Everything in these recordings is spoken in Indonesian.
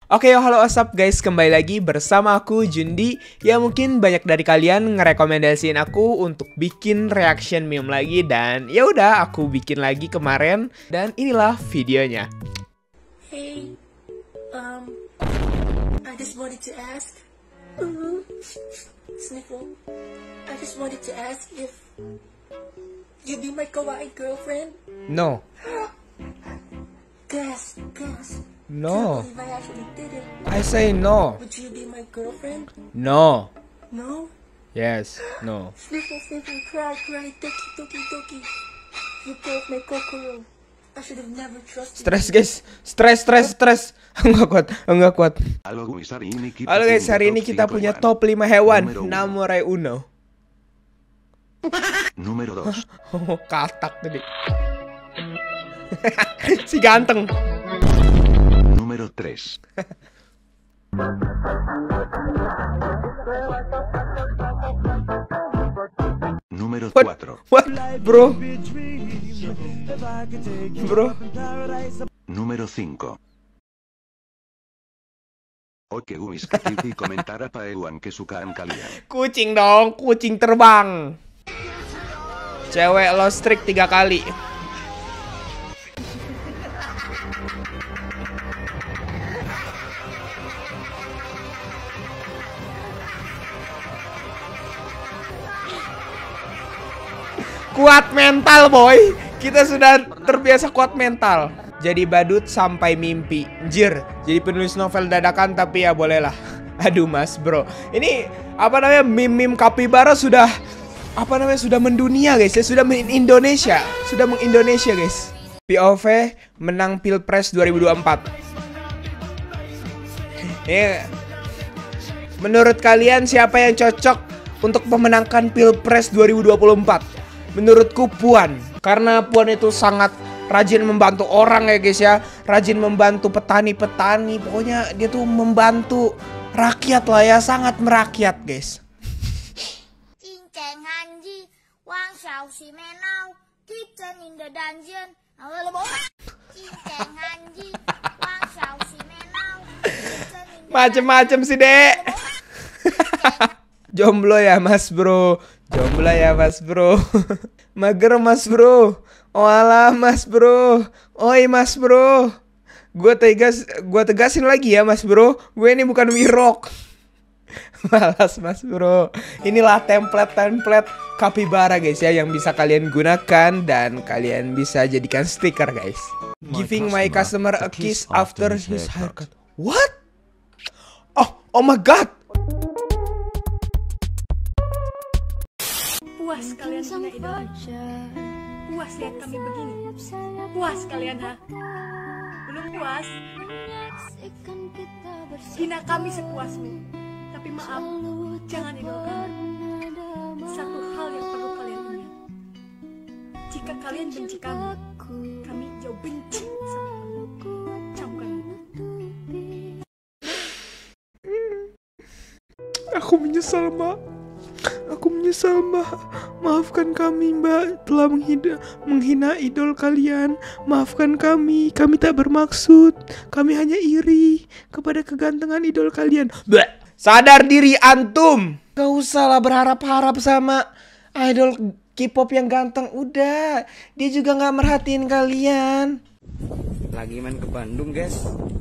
Oke, halo what's up guys, kembali lagi bersama aku Jundi. Ya mungkin banyak dari kalian ngerekomendasiin aku untuk bikin reaction meme lagi. Dan ya udah aku bikin lagi kemarin. Dan inilah videonya. Hey, I just wanted to ask, Sniffle, I just wanted to ask if you'd be my kawaii girlfriend? No. Guess. No. Can't believe I actually did it. I say no. Would you be my girlfriend? No. No? Yes, no. Sniffle, cry, doki. You broke my kokoro. I should have never trusted Stres guys, stres. Enggak kuat. Halo guys, hari ini kita punya top 5 hewan. Nomor 1. Número 2. Oh, katak tadi. Si ganteng. Número 3. Número 4. What? Bro. Número 5. Oke guys, kasih komentar apa hewan kesukaan kalian. Kucing dong, kucing terbang. Cewek lo strik 3 kali. Kuat mental boy. Kita sudah terbiasa kuat mental. Jadi badut sampai mimpi. Jir, jadi penulis novel dadakan tapi ya bolehlah. Aduh mas bro. Ini apa namanya, meme-meme kapibara sudah sudah mendunia guys ya. Sudah mengindonesia. Sudah mengindonesia guys. POV menang Pilpres 2024. Ya. Menurut kalian siapa yang cocok untuk memenangkan Pilpres 2024? Menurutku Puan, karena Puan itu sangat rajin membantu orang ya guys ya. Rajin membantu petani-petani. Pokoknya dia tuh membantu rakyat lah ya. Sangat merakyat guys. Macem-macem sih dek. Jomblo ya mas bro. Jomblo ya mas bro. Mager mas bro. Walah mas bro. Oi mas bro. Gue tegasin lagi ya mas bro. Gue ini bukan wirok. Malas mas bro. Inilah template kapibara guys ya, yang bisa kalian gunakan dan kalian bisa jadikan stiker guys. Giving my customer a kiss after his haircut. What? Oh my god. Puas kalian hina idola. Puas lihat kami begini. Puas kalian ha? Belum puas? Hina kami sepuasmu. Tapi maaf, jangan idol kami. Satu hal yang perlu kalian ingat. Jika kalian benci kami jauh benci sama kamu. Camkan. Aku menyesal mbak. Aku menyesal mbak. Maafkan kami mbak telah menghina idol kalian. Maafkan kami tak bermaksud. Kami hanya iri kepada kegantengan idol kalian. Bleh. Sadar diri antum. Gak usah lah berharap-harap sama idol K-pop yang ganteng. Udah, dia juga gak merhatiin kalian. Lagi main ke Bandung guys.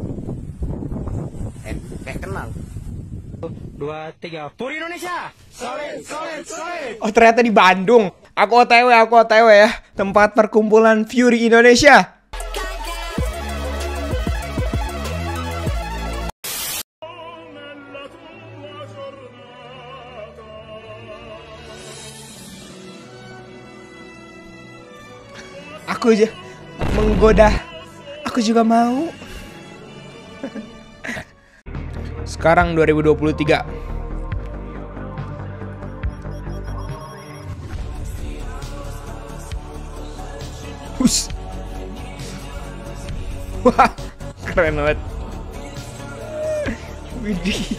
Kayak kenal. 2, 3, Puri Indonesia. Solid. Oh ternyata di Bandung. Aku OTW ya. Tempat perkumpulan Fury Indonesia. Aku aja menggoda. Aku juga mau. Sekarang 2023. Hus. Wah, keren banget. Widih.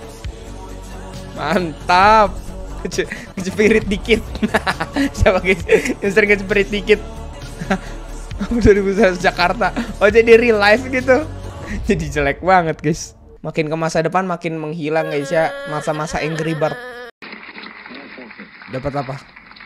Mantap. Kecepirit dikit. Siapa guys yang sering kecepirit dikit? 2001 Jakarta. Oh jadi real life gitu. Jadi jelek banget guys. Makin ke masa depan makin menghilang guys ya. Masa-masa Angry Bird. Dapat apa?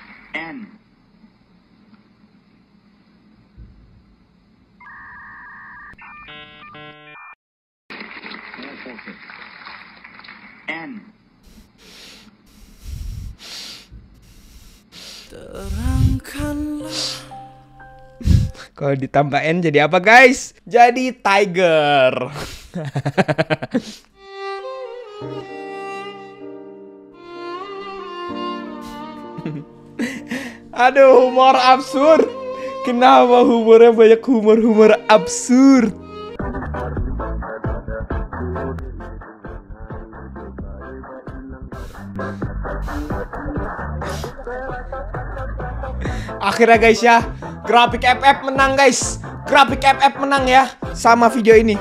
Terangkanlah. Kalau ditambah N jadi apa guys? Jadi tiger. Aduh, humor absurd. Kenapa humornya banyak humor absurd? Akhirnya guys ya, Grafik FF menang guys. Grafik FF menang ya sama video ini.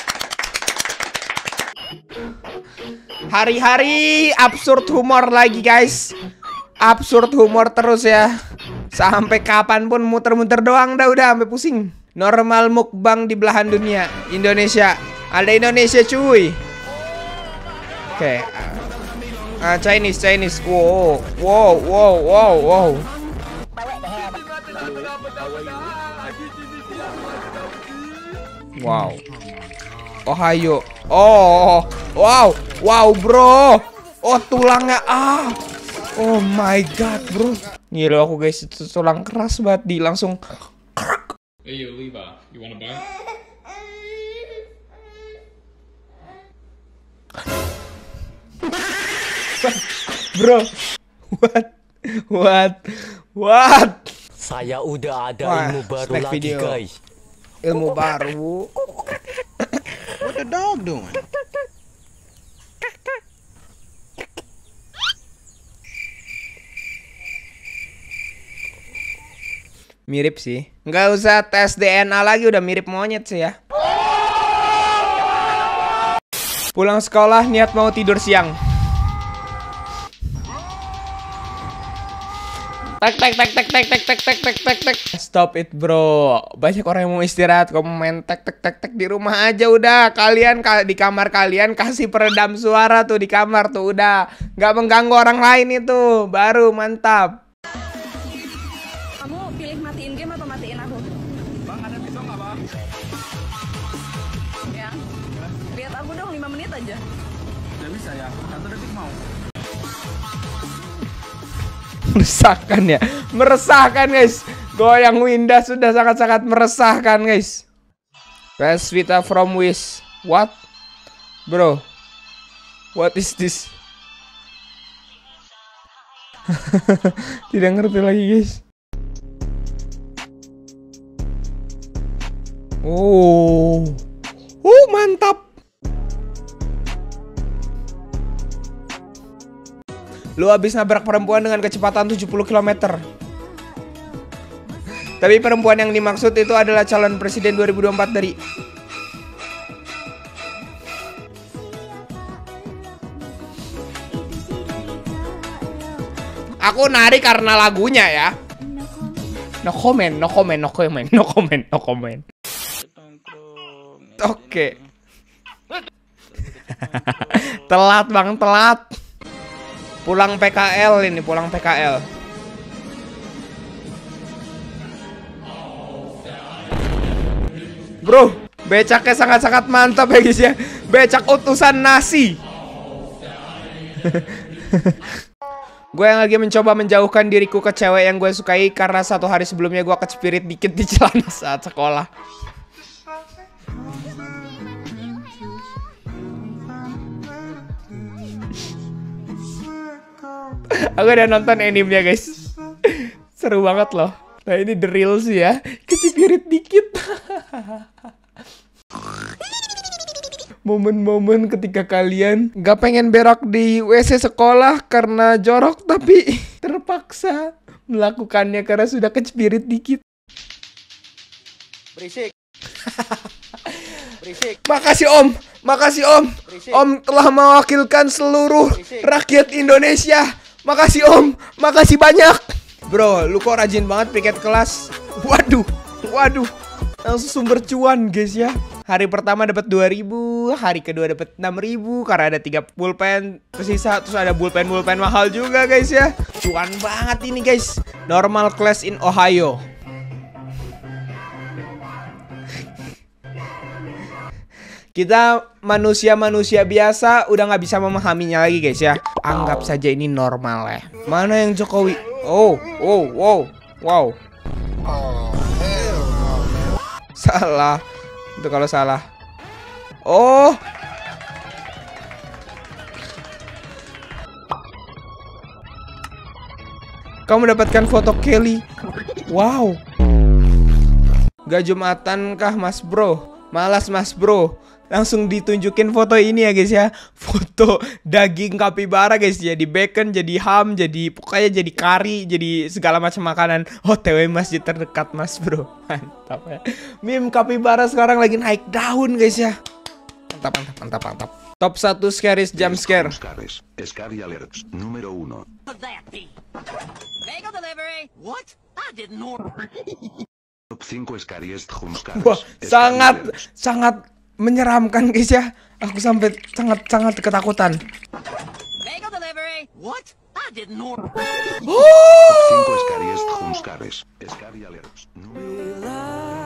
Hari-hari absurd humor lagi guys. Absurd humor terus ya. Sampai kapanpun muter-muter doang dah, udah sampai pusing. Normal mukbang di belahan dunia. Indonesia. Ada Indonesia cuy. Oke. Chinese. Wow. Wow. Ohio. Oh. Wow bro. Oh tulangnya Oh my god bro. Gila aku guys, itu tulang keras banget di langsung. Hey yo Levi, you wanna buy? Bro. What? Saya udah ada ilmu baru lagi video. guys. Ilmu baru. What the dog doing? Mirip sih. Nggak usah tes DNA lagi, udah mirip monyet sih ya. Pulang sekolah niat mau tidur siang. Tek. Stop it bro. Banyak orang yang mau istirahat, kamu main tek di rumah aja udah. Kalian di kamar kalian kasih peredam suara tuh di kamar tuh udah. Nggak mengganggu orang lain itu, baru mantap. Kamu pilih matiin game atau matiin aku? Bang, ada pisau nggak bang? Ya. Lihat aku dong 5 menit aja. Nggak bisa ya, 1 detik mau. Meresahkan guys. Goyang Winda sudah sangat-sangat meresahkan guys. PS Vita from Wish. What? Bro. What is this? Tidak ngerti lagi guys. Mantap. Lu habis nabrak perempuan dengan kecepatan 70 km. Tapi perempuan yang dimaksud itu adalah calon presiden 2024 dari... Aku nari karena lagunya ya. No comment. Oke. Telat bang, telat. Pulang PKL ini, pulang PKL. Bro, becaknya sangat-sangat mantap ya guys ya. Becak utusan nasi. Gue yang lagi mencoba menjauhkan diriku ke cewek yang gue sukai karena 1 hari sebelumnya gue kecepirit dikit di celana saat sekolah. Aku udah nonton animenya guys. Seru banget loh. Nah ini the real sih ya. Kecipirit dikit. Momen-momen ketika kalian gak pengen berak di WC sekolah karena jorok, tapi terpaksa melakukannya karena sudah kecipirit dikit. Berisik. Makasih om. Berisik. Om telah mewakilkan seluruh rakyat Indonesia. Makasih om. Makasih banyak. Bro, lu kok rajin banget piket kelas. Waduh. Langsung sumber cuan guys ya. Hari pertama dapat 2.000, hari kedua dapat 6.000 karena ada 3 pulpen tersisa. Terus ada pulpen mahal juga guys ya. Cuan banget ini guys. Normal class in Ohio. Kita manusia-manusia biasa udah nggak bisa memahaminya lagi guys ya. Anggap saja ini normal ya. Mana yang Jokowi? Oh, wow. Salah. Itu kalau salah. Oh. Kamu mendapatkan foto Kelly. Wow. Gak Jumatan kah Mas Bro? Malas Mas Bro. Langsung ditunjukin foto ini ya guys ya. Foto daging kapibara guys ya. Di bacon, jadi ham, jadi pokoknya jadi kari, jadi segala macam makanan. OTW masjid terdekat Mas Bro. Mantap ya. Meme kapibara sekarang lagi naik daun guys ya. Mantap. Top 1 scaries jump scare. Scary alerts número 1. Bagel delivery. What? I didn't order. Top 5 scariest jump scares. Wah, sangat menyeramkan guys ya. Aku sampai sangat ketakutan. Bagel delivery. What? I didn't order. Top 5 scariest jump scares. Scary alerts número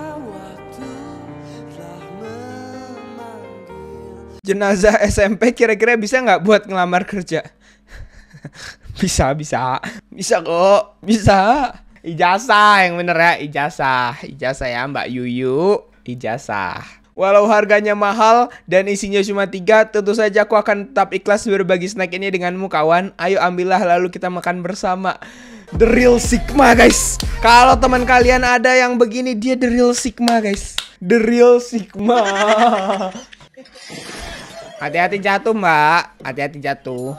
1. Jenazah SMP kira-kira bisa nggak buat ngelamar kerja? Bisa kok, bisa. Ijazah yang bener ya, ijazah ya Mbak Yuyu, ijazah. Walau harganya mahal dan isinya cuma 3, tentu saja aku akan tetap ikhlas berbagi snack ini denganmu kawan. Ayo ambillah lalu kita makan bersama. The real Sigma guys. Kalau teman kalian ada yang begini, dia the real Sigma guys. The real Sigma. Hati-hati jatuh Mbak, hati-hati jatuh.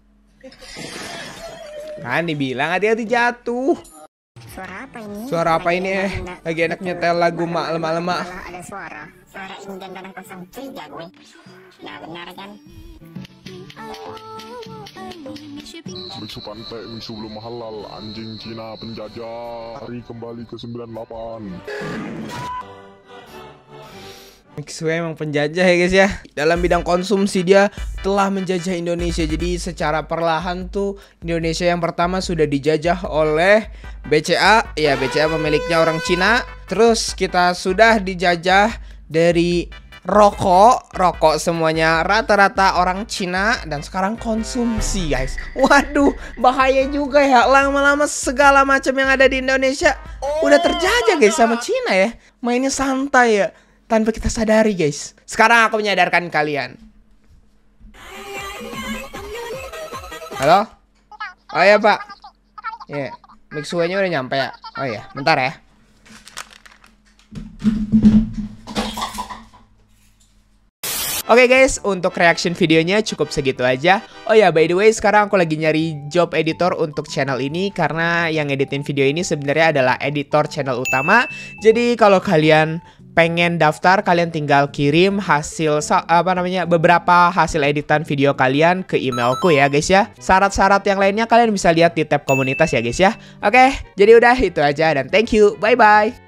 Kan dibilang hati-hati jatuh. Suara apa ini? Lagi enak nyetel lagu lemak-lemak. Ada suara Inden dan 03 gue. Nah benar kan? Biksu pantai, biksu belum halal, anjing Cina penjajah, hari kembali ke 98. Mixu emang penjajah ya guys ya. Dalam bidang konsumsi dia telah menjajah Indonesia. Jadi secara perlahan tuh Indonesia yang pertama sudah dijajah oleh BCA. Ya BCA pemiliknya orang Cina. Terus kita sudah dijajah dari rokok semuanya rata-rata orang Cina. Dan sekarang konsumsi guys. Waduh bahaya juga ya. Lama-lama segala macam yang ada di Indonesia udah terjajah guys sama Cina ya. Mainnya santai ya, tanpa kita sadari guys. Sekarang aku menyadarkan kalian. Halo? Oh ya Pak. Ya, mixuenya udah nyampe ya. Oh ya, bentar ya. Oke guys, untuk reaction videonya cukup segitu aja. Oh ya, by the way, sekarang aku lagi nyari job editor untuk channel ini karena yang editin video ini sebenarnya adalah editor channel utama. Jadi kalau kalian pengen daftar, kalian tinggal kirim hasil beberapa hasil editan video kalian ke emailku ya guys ya. Syarat-syarat yang lainnya kalian bisa lihat di tab komunitas ya guys ya. Oke, jadi udah itu aja dan thank you. Bye bye.